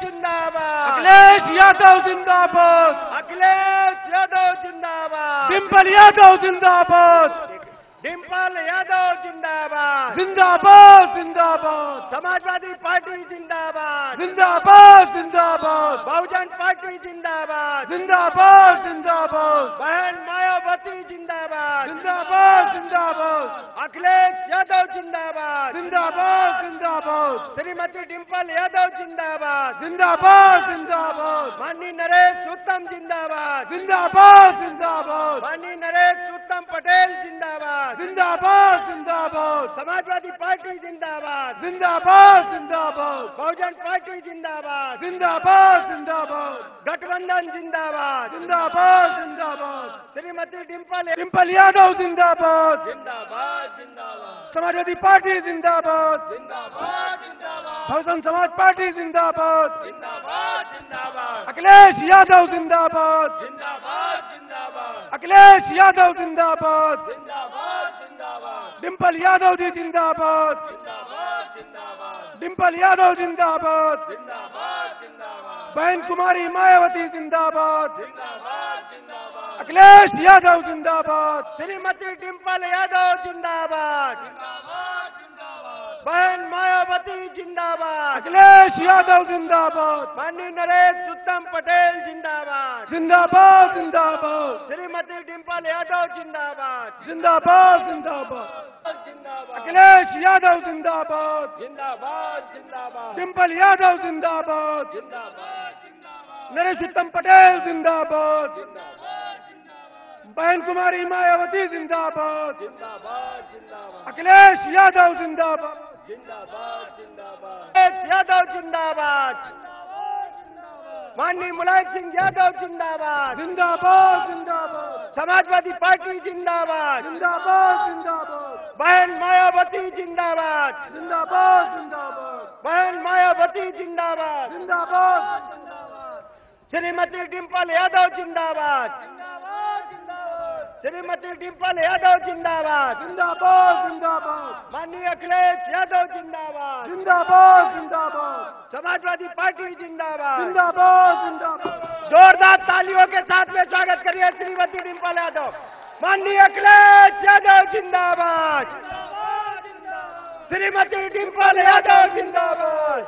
जिंदाबाद, अखिलेश यादव जिंदाबाद, अखिलेश यादव जिंदाबाद, डिंपल यादव जिंदाबाद, डिंपल यादव जिंदाबाद, जिंदाबाद जिंदाबाद, समाजवादी पार्टी जिंदाबाद, जिंदाबाद जिंदाबाद, बहुजन पार्टी जिंदाबाद, जिंदाबाद जिंदाबाद, बहन मायावती जिंदाबाद, जिंदाबाद जिंदाबाद, अखिलेश यादव जिंदाबाद, जिंदाबाद जिंदाबाद, श्रीमती डिंपल यादव जिंदाबाद, जिंदाबाद जिंदाबाद, माननीय नरेश उत्तम जिंदाबाद, जिंदाबाद जिंदाबाद, माननीय नरेश उत्तम पटेल जिंदाबाद, जिंदाबाद जिंदाबाद, समाजवादी पार्टी जिंदाबाद, जिंदाबाद जिंदाबाद, बहुजन पार्टी जिंदाबाद, जिंदाबाद जिंदाबाद, गठबंधन जिंदाबाद, जिंदाबाद जिंदाबाद, श्रीमती डिंपल डिंपल यादव जिंदाबाद, जिंदाबाद जिंदाबाद, समाजवादी पार्टी जिंदाबाद, जिंदाबाद जिंदाबाद, बहुजन समाज पार्टी जिंदाबाद, जिंदाबाद जिंदाबाद, अखिलेश यादव जिंदाबाद, जिंदाबाद जिंदाबाद, अखिलेश यादव जिंदाबाद, जिंदाबाद जिंदाबाद, डिंपल यादव जी जिंदाबाद, जिंदाबाद जिंदाबाद, डिंपल यादव जिंदाबाद, जिंदाबाद जिंदाबाद, बहन कुमारी मायावती जिंदाबाद, जिंदाबाद जिंदाबाद, अखिलेश यादव जिंदाबाद, श्रीमती डिंपल यादव जिंदाबाद, जिंदाबाद जिंदाबाद, बहन मायावती जिंदाबाद, अखिलेश यादव जिंदाबाद, माननीय नरेश उत्तम पटेल जिंदाबाद, जिंदाबाद जिंदाबाद, श्रीमती डिंपल यादव जिंदाबाद, जिंदाबाद जिंदाबाद, जिंदाबाद, अखिलेश यादव जिंदाबाद, जिंदाबाद जिंदाबाद, डिंपल यादव जिंदाबाद, जिंदाबाद जिंदाबाद, नरेश उत्तम पटेल जिंदाबाद, जिंदाबाद जिंदाबाद, बहन कुमारी मायावती जिंदाबाद, जिंदाबाद जिंदाबाद, अखिलेश यादव जिंदाबाद, जिंदाबाद जिंदाबाद, अखिलेश यादव जिंदाबाद, माननीय मुलायम सिंह यादव जिंदाबाद, जिंदाबाद जिंदाबाद, समाजवादी पार्टी जिंदाबाद, जिंदाबाद जिंदाबाद, बहन मायावती जिंदाबाद, जिंदाबाद जिंदाबाद, बहन मायावती जिंदाबाद, जिंदाबाद, श्रीमती डिंपल यादव जिंदाबाद, श्रीमती डिंपल यादव जिंदाबाद, जिंदाबाद जिंदाबाद, माननीय अखिलेश यादव जिंदाबाद, जिंदाबाद जिंदाबाद, समाजवादी पार्टी जिंदाबाद, जिंदाबाद जिंदाबाद, जोरदार तालियों के साथ में स्वागत करिए श्रीमती डिंपल यादव, माननीय अखिलेश यादव जिंदाबाद, श्रीमती डिंपल यादव जिंदाबाद,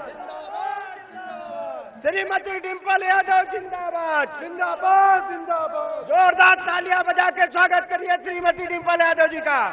श्रीमती डिंपल यादव जिंदाबाद, जिंदाबाद जिंदाबाद, जोरदार तालियां बजा के स्वागत करिए श्रीमती डिंपल यादव जी का,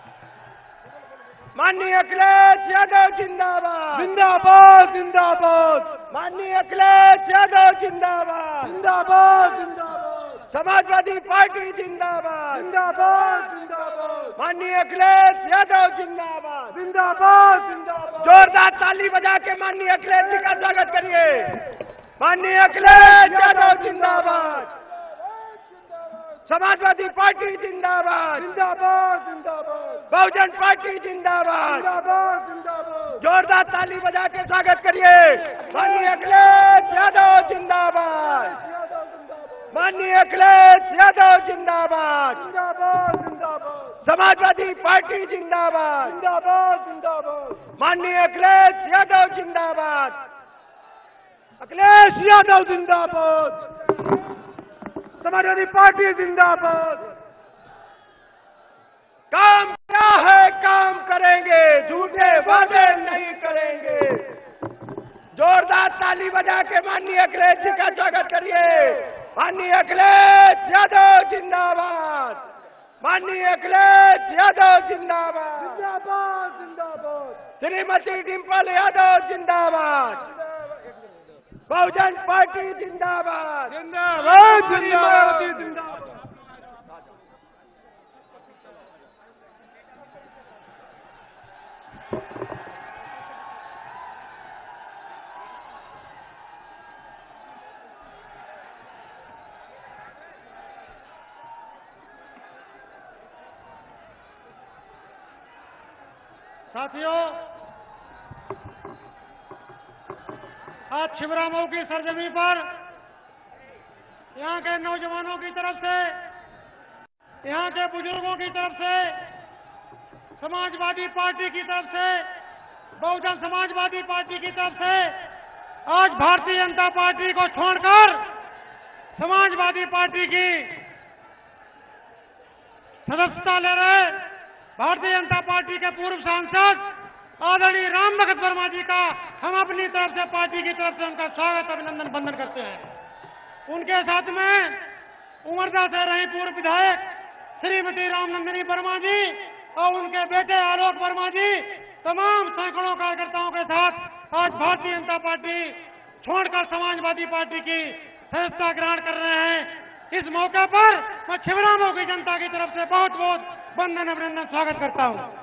माननीय अखिलेश यादव जिंदाबाद, जिंदाबाद जिंदाबाद, माननीय अखिलेश यादव जिंदाबाद, जिंदाबाद जिंदाबाद, समाजवादी पार्टी जिंदाबाद, जिंदाबाद जिंदाबाद, माननीय अखिलेश यादव जिंदाबाद, जिंदाबाद जिंदाबाद, जोरदार ताली बजा के माननीय अखिलेश जी का स्वागत करिए, माननीय अखिलेश यादव जिंदाबाद, समाजवादी पार्टी जिंदाबाद, जिंदाबाद जिंदाबाद, बहुजन पार्टी जिंदाबाद, जिंदाबाद जिंदाबाद, जोरदार ताली बजा के स्वागत करिए, माननीय अखिलेश यादव जिंदाबाद, माननीय अखिलेश यादव जिंदाबाद, जिंदाबाद जिंदाबाद, समाजवादी पार्टी जिंदाबाद, जिंदाबाद जिंदाबाद, माननीय अखिलेश यादव जिंदाबाद, अखिलेश यादव जिंदाबाद, समाजवादी पार्टी जिंदाबाद, काम क्या है काम करेंगे, झूठे वादे नहीं करेंगे, जोरदार ताली बजा के माननीय अखिलेश जी का स्वागत करिए, माननीय अखिलेश यादव जिंदाबाद, माननीय अखिलेश यादव जिंदाबाद, जिंदाबाद जिंदाबाद, श्रीमती डिंपल यादव जिंदाबाद, बहुजन पार्टी जिंदाबाद, जिंदाबाद मायावती जिंदाबाद, साथियों, आज छिबरामऊ की सरजमी पर यहाँ के नौजवानों की तरफ से, यहाँ के बुजुर्गों की तरफ से, समाजवादी पार्टी की तरफ से, बहुजन समाजवादी पार्टी की तरफ से आज भारतीय जनता पार्टी को छोड़कर समाजवादी पार्टी की सदस्यता ले रहे भारतीय जनता पार्टी के पूर्व सांसद आदरणीय राम भगत वर्मा जी का हम अपनी तरफ से, पार्टी की तरफ से उनका स्वागत, अभिनंदन, वंदन करते हैं। उनके साथ में उमरदा से रही पूर्व विधायक श्रीमती रामनंदिनी वर्मा जी और उनके बेटे आलोक वर्मा जी तमाम सैकड़ों कार्यकर्ताओं के साथ आज भारतीय जनता पार्टी छोड़कर समाजवादी पार्टी की सदस्यता ग्रहण कर रहे हैं। इस मौके पर मैं छिबरामऊ की जनता की तरफ से बहुत बहुत वंदन, अभिनंदन, स्वागत करता हूं।